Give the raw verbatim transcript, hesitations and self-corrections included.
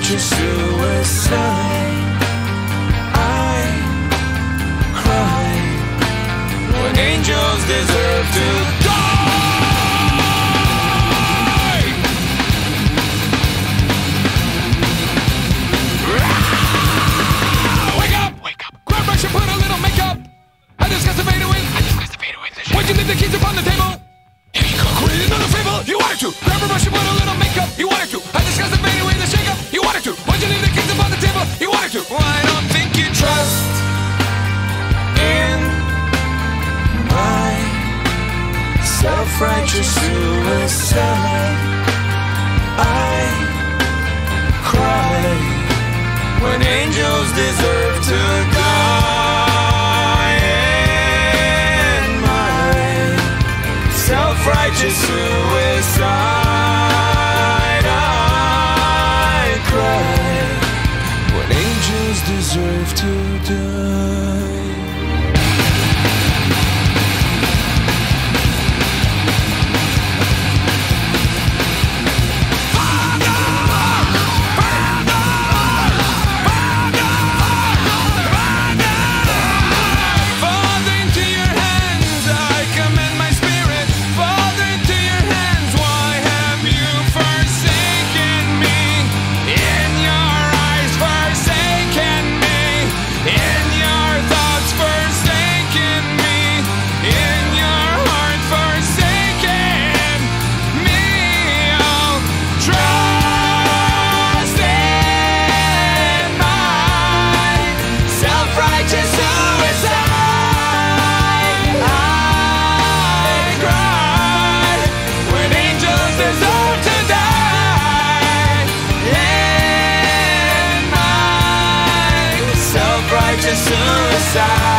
self-righteous suicide. I cry when angels deserve to die. Wake up! Wake up! Grab brush and put a little makeup. I discuss the fade away. I discuss the fade away. Why'd you leave the keys upon the table? Here you go. Create another fable. You wanted to. Grab a brush and put a little makeup. You wanted to. I discuss the fade away, the shake up. You wanted to. Why'd you leave the keys upon the table? You wanted to. Well, I don't think you trust in my self-righteous suicide. I cry when angels deserve to die. In my self-righteous suicide, I cry when angels deserve to die. Suicide.